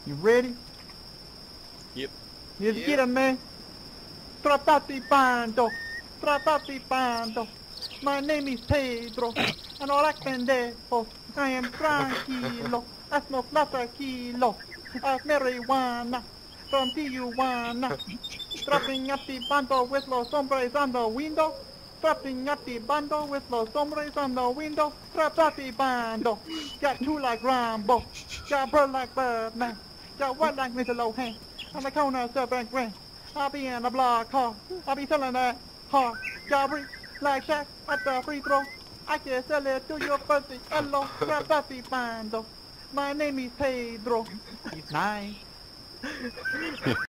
You ready? Yep. Let's get it, man. Trattate bando. Trattate bando. My name is Pedro. And all I pendejo. I am tranquilo. I smoke lots of kilo of marijuana from Tijuana. Dropping up the bando with los hombres on the window. Dropping up the bando with los hombres on the window. Drop out the bando. Got two like Rambo. Got bird like Birdman. Got white like Mr. Lohan. On the corner of Serpent Grand. I'll be in a block car. I'll be selling that hard. Got rich like Shaq at the free throw. I can sell it to your birthday. Hello. Drop out the bando. My name is Pedro. He's nice.